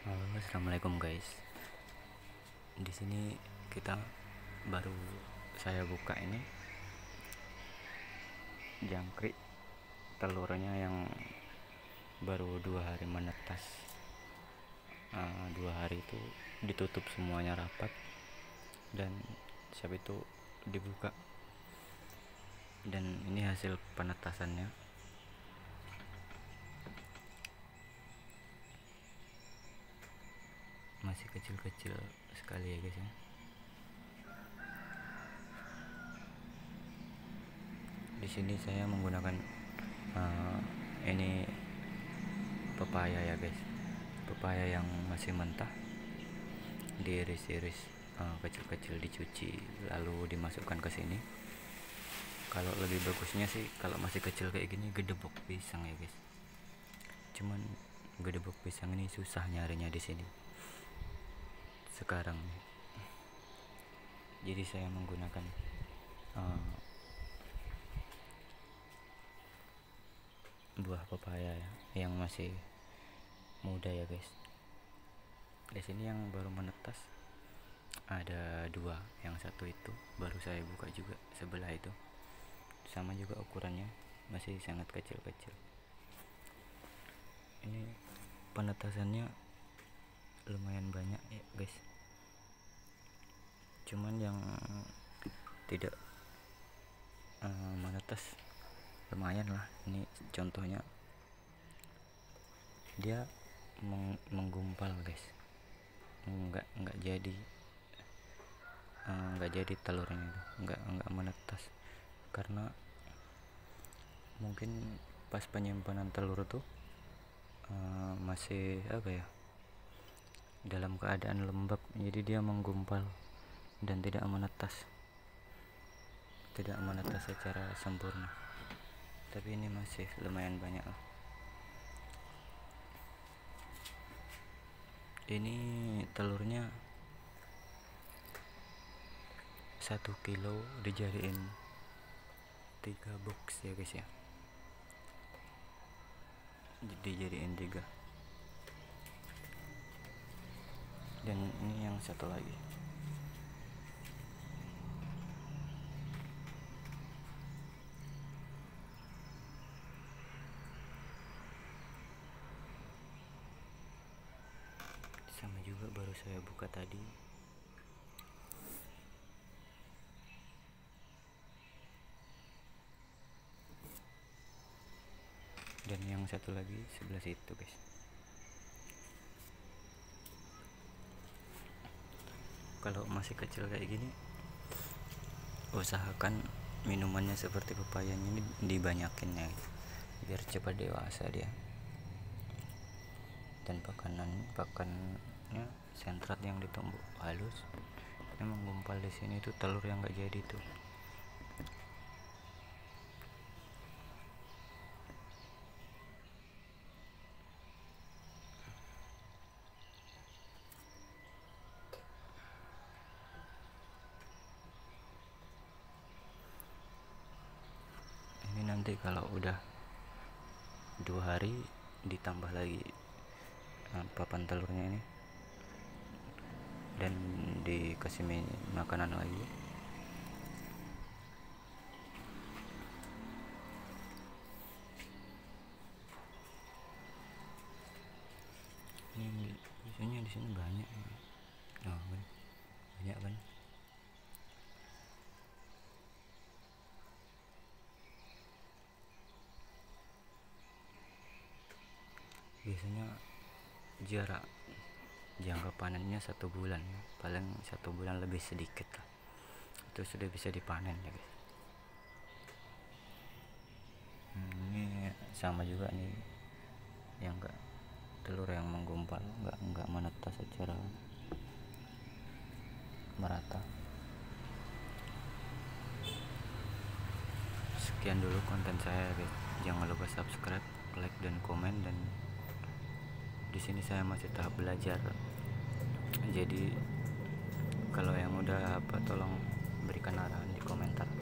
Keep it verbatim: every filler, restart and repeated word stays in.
Halo, assalamualaikum guys. Di sini kita baru saya buka ini jangkrik telurnya yang baru dua hari menetas. Uh, dua hari itu ditutup semuanya rapat dan siap itu dibuka. Dan ini hasil penetasannya. Masih kecil-kecil sekali ya guys ya. Di sini saya menggunakan uh, ini pepaya ya guys, pepaya yang masih mentah, diiris-iris uh, kecil-kecil, dicuci lalu dimasukkan ke sini. Kalau lebih bagusnya sih kalau masih kecil kayak gini gedebok pisang ya guys. Cuman gedebok pisang ini susah nyarinya di sini sekarang. Jadi saya menggunakan uh, buah pepaya ya, yang masih muda ya guys. Di sini yang baru menetas ada dua, yang satu itu baru saya buka juga, sebelah itu sama juga ukurannya, masih sangat kecil-kecil. Ini penetasannya lumayan banyak ya guys, cuman yang tidak uh, menetas lumayan lah. Ini contohnya dia meng menggumpal guys, enggak enggak jadi uh, enggak jadi telurnya itu, enggak enggak menetas karena mungkin pas penyimpanan telur tuh uh, masih apa ya, dalam keadaan lembab, jadi dia menggumpal dan tidak menetas tidak menetas secara sempurna. Tapi ini masih lumayan banyak lah. Ini telurnya satu kilo dijadiin tiga box ya guys ya, dijadiin tiga. Dan ini yang satu lagi, sama juga baru saya buka tadi. Dan yang satu lagi sebelah situ guys. Kalau masih kecil kayak gini, usahakan minumannya seperti pepayanya ini dibanyakin ya, biar cepat dewasa dia. Dan pakanan pakannya sentrat yang ditumbuk halus, ini menggumpal di sini tuh telur yang nggak jadi tuh. Ini nanti kalau udah dua hari ditambah lagi nah, papan telurnya ini, dan dikasih makanan lagi. Ini biasanya di sini banyak, oh, kan? Banyak kan? Biasanya jarak jangka panennya satu bulan, paling satu bulan lebih sedikit lah, itu sudah bisa dipanen ya guys. Hmm, ini sama juga nih, yang enggak telur yang menggumpal, enggak enggak menetas secara merata. Sekian dulu konten saya guys, jangan lupa subscribe, like dan komen. Dan di sini saya masih tahap belajar, jadi kalau yang udah apa tolong berikan arahan di komentar.